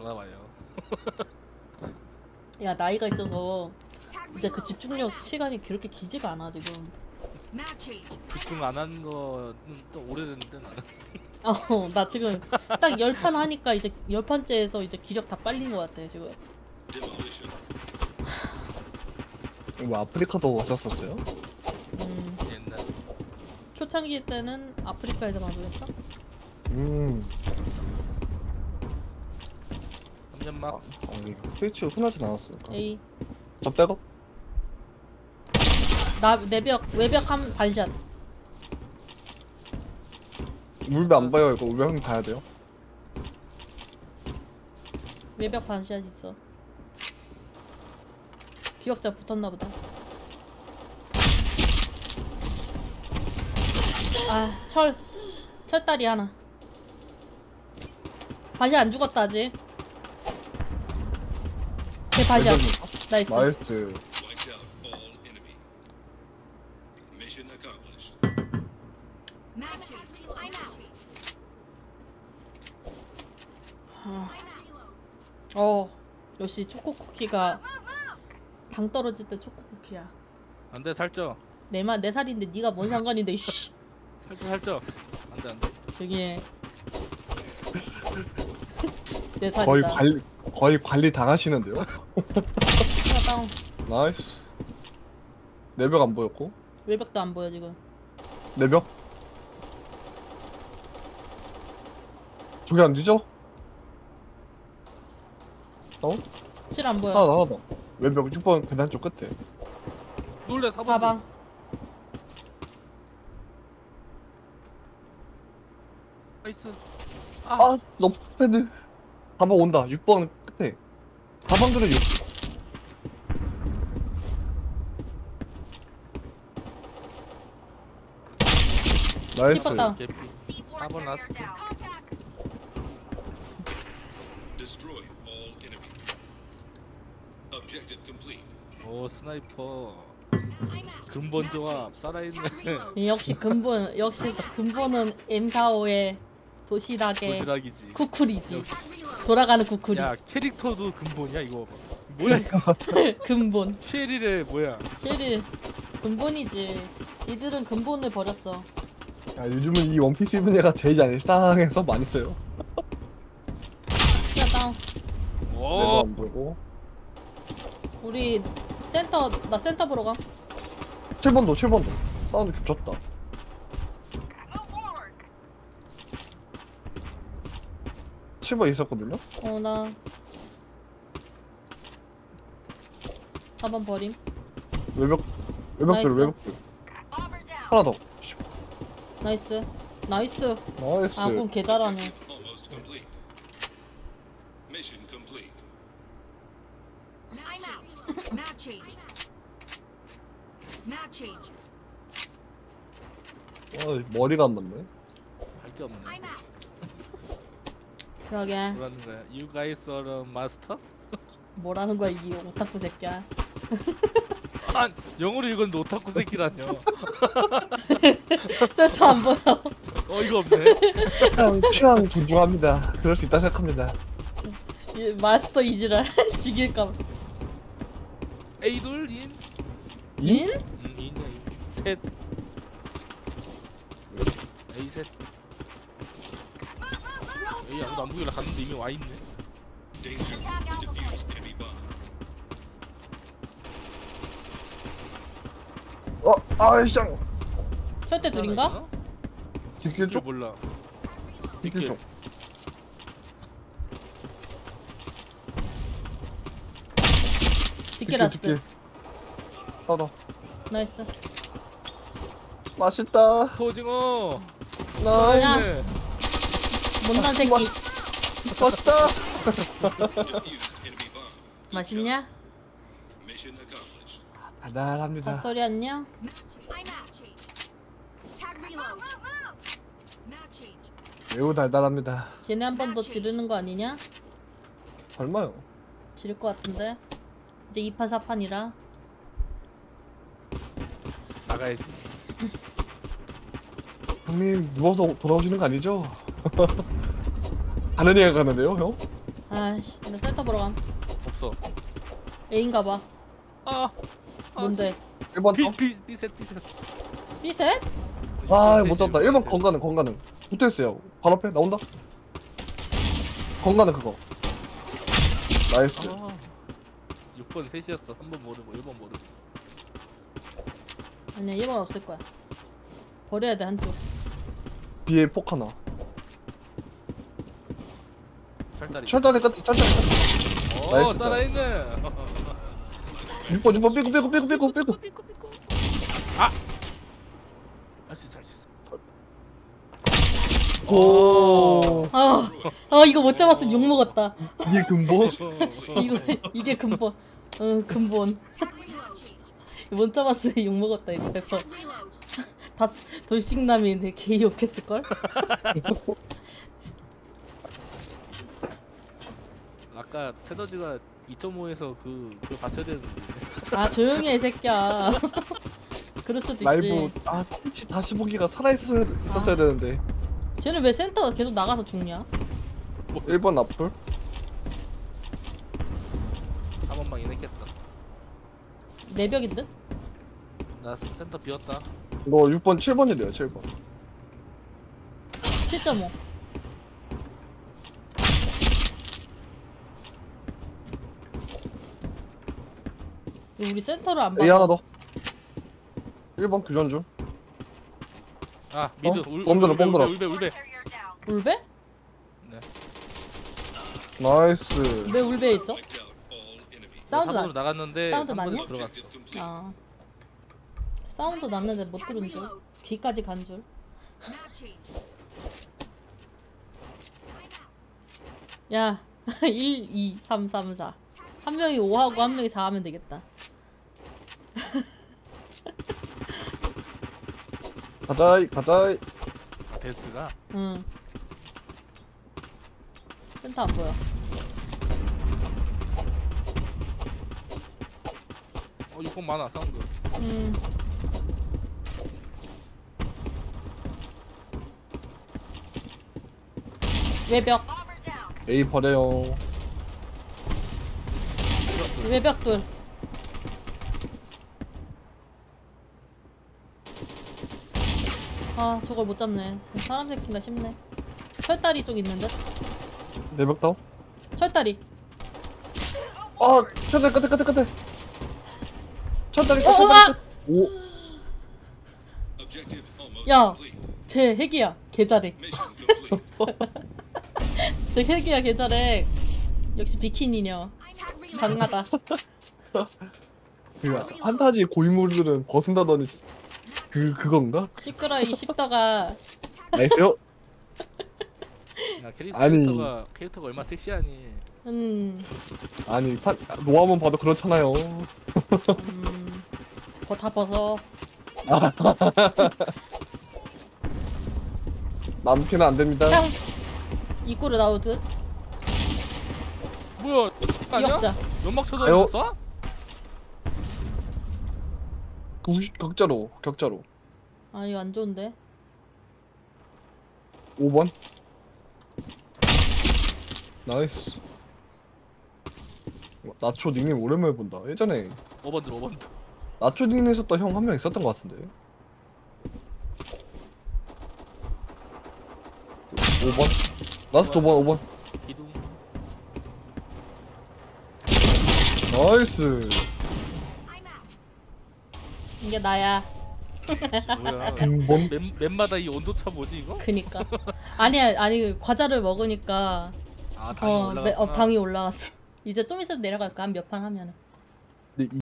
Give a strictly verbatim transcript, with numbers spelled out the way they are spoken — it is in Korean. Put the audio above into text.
돌아와요. 야 나이가 있어서 이제 그 집중력 시간이 그렇게 길지가 않아 지금. 집중 안 한 거는 또 오래됐는데 나는. 어, 나 지금 딱 열 판 하니까 이제 열 판째에서 이제 기력 다 빨린 것 같아 지금. 뭐 아프리카도 왔었었어요? 음, 옛날. 초창기 때는 아프리카에서 방송했어? 음. 삼 년 막. 아, 아니 트위치 흔하진 않았으니까. A. 접대고? 나 내벽 외벽 한 반샷. 울베 안 봐요. 이거 울베 형님 봐야 돼요. 외벽 반샷 있어. 기억자 붙었나 보다. 아, 철. 철다리 하나. 반샷 안 죽었다 아직. 제 반샷. 나이스. 나이스. 어, 역시 초코 쿠키가 당 떨어질 때 초코 쿠키야. 안돼 살쪄. 내만 내 살인데 네가 뭔 상관인데 씨. 살쪄 살쪄. 안돼 안돼. 저기 내 살이다. 거의 관리 거의 관리 당하시는데요? 하나 다운. 나이스. 내벽 안 보였고. 외벽도 안 보여 지금. 내벽? 저기 안 뒤져? 어? 칠 안 보여. 하나 더 하나 더. 외벽 육 번 계단 쪽 끝에. 놀래 사번. 사방. 나이스. 아, 아 너무 패드. 사 번 온다. 육 번 끝에. 사 번 그래 육. 나이스. 씹었다. 개피. 사 번 라스트. Destroy all enemy. Objective complete. 오 스나이퍼. 근본 조합 살아있네. 역시 근본 역시 근본은 엠 사십오의 도시락의 도시락이지. 쿠쿠리지. 돌아가는 쿠쿠리. 야 캐릭터도 근본이야 이거. 뭐야 이거. 근본. 쉐리레 뭐야. 쉐리 근본이지. 이들은 근본을 버렸어. 야, 요즘은 이 원피스 입은 애가 제일 잘 쌍해서 많이 써요. 야 다운. 내가 오. 안 보고. 우리 센터 나 센터 보러 가. 칠 번도 칠 번도. 사운드 겹쳤다. 칠 번 있었거든요? 어 나 사 번 버림. 외벽, 외벽들, 나이스. 외벽들. 하나 더. 나이스. 나이스. 나이스. 아군 개 잘하네. Almost complete. Mission complete. I'm out. Map change. Map change. 와, 머리가 안 맞네. 할게 없네. I'm out. 그러게. 뭐라는 거야? You guys are a master? 뭐라는 거야 이 오타쿠 새끼야. 아 영어로 읽었는데 오타쿠 새끼라뇨. 센터 안 보여. 어이가 없네. 취향, 취향 존중합니다. 그럴 수 있다 생각합니다. 이 마스터 이지랄 죽일까 봐. A 둘 인. 인? 음 인이야 인. 셋. A 셋. A 아무도 안 보이라 갔는데 이미 와 있네. Danger. Defuse enemy bomb. 어, 아이씨. 철대 둘인가? 뒷길 쪽 쪽? 몰라. 뒷길 쪽. 뒷길 라스트. 하나 더. 나이스. 맛있다. 토징어. 나이스. 야. 네. 못난 새끼. 맛있다. Defuse enemy bomb. 맛있냐? Mission accomplished. 달달합니다. 닭소리 안녕? I'm out. Change. Tag reload. Map change. 매우 달달합니다. 쟤네 한 번 더 지르는 거 아니냐? 설마요? 지를 것 같은데. 이제 이 판 사 판이라. 나가야지. 형님 누워서 돌아오시는 거 아니죠? 다른 애가 가는데요, 형? 아씨, 나 센터 보러 감. 없어. A인가봐. 아. 뭔데? 일 번 비, 더. 비, 비셋, 비셋. B셋? 아, 못 잡다. 일 번 건가능, 건가능. 붙어있어요. 바로 앞에 나온다. 건가능 그거. 나이스. 아. 육 번 셋이었어. 삼 번 모르고 일 번 모르고. 아니야, 이 번 없을 거야. 버려야 돼, 한쪽. B에 폭 하나. 철다리. 철다리 끝에, 철다리 끝에. 오, 나이스 짜. 살아있네. 육 번, 육 번, 삐꾸, 삐꾸, 삐꾸, 삐꾸, 삐꾸. 삐꾸, 삐꾸. 아. 할수 있어, 할수 있어. 오. 아, 아 이거 못 잡았으면 욕 먹었다. 이게 근본? 이거 이게 근본. 응, 근본. Tag reload. 못 잡았으면 욕 먹었다 이거 백 퍼센트. Tag reload. 다 돌싱남이 내 개 욕했을 걸. 아까 테더즈가 이 점 오에서 그, 그거 봤어야 되는데. 아 조용히 해, 이 새끼야. 그럴 수도 있지. 라이브, 아, 피치 다시 보기가 살아있었어야 있었어야 되는데. 쟤는 왜 센터가 계속 나가서 죽냐? 일 번 앞을. 한 번만 이냈겠다. 내벽인 듯? 나 센터 비웠다. 너 육 번, 칠 번이래요, 칠 번. 칠 점 오. 우리 센터를 안 A 봐. 하나 더. 일 번 교전 중. 아, 미드. 어? 울, bomb 들어, 울베, bomb 들어. 울베, 울베, 울베. 울베? 네. 나이스. 왜 울베에 있어? Wiped out all enemies. 사운드 삼 번으로 나. 나갔는데 사운드 삼 번에 났냐? 들어갔어. Objective complete. 아. 사운드 났는데 못 들은 줄. 귀까지 간 줄. Map change. 야, 일, 이, 삼, 삼, 사. 한 명이 오 하고 한 명이 사 하면 되겠다. 가자이, 가자이. 데스가 응. 센터 안 보여. 어, 육 번 많아 사운드. 음. 외벽, Bomber down. A 버려요. 외벽 둘. 아, 저걸 못 잡네. 사람 새끼가 쉽네. 철다리 쪽 있는 듯? 내벽 다운. 철다리. 아, 천다리 끝에, 끝에, 끝에. 천다리 끝에, 어, 천다리 아! 끝. 오. Objective almost 야. complete. 쟤 핵이야. 개 잘해. Mission complete. 쟤 핵이야. 개 잘해. 역시 비키니녀. Tag reload. 강하다. 그 판타지 고인물들은 벗은다더니 그 그건가? 시끄러 이 십더가. 나이스요. 야, 캐릭, 아니. 캐릭터가 캐릭터가 얼마나 섹시하니. 음. 아니 판 노아만 봐도 그렇잖아요. 음. 버, 다 벗어. 남캐는 안 됩니다. 향. 입구로 나오듯. 뭐야? 아니야? 기억자. 연막 쳐져 아유. 있었어? 구십 격자로 격자로. 아, 이거 안 좋은데. 오 번. 나이스. 나초 닉네임 오랜만에 본다. 예전에 오 번 들어, 오 번 들어. 나초 닉네임 썼던 형 한 명 있었던 것 같은데. 오 번. 라스트 오 번, 오 번. 기둥. 나이스. I'm out. 이게 나야. 뭐야? 빈번. 맵, 맵마다 이 온도차 뭐지 이거? 그니까. 아니야, 아니 과자를 먹으니까 아, 당이 어, 올라갔구나. 매- 어 방이 올라왔어. 이제 좀 있으면 내려갈 거야. 한 몇 판 하면은. 근데 이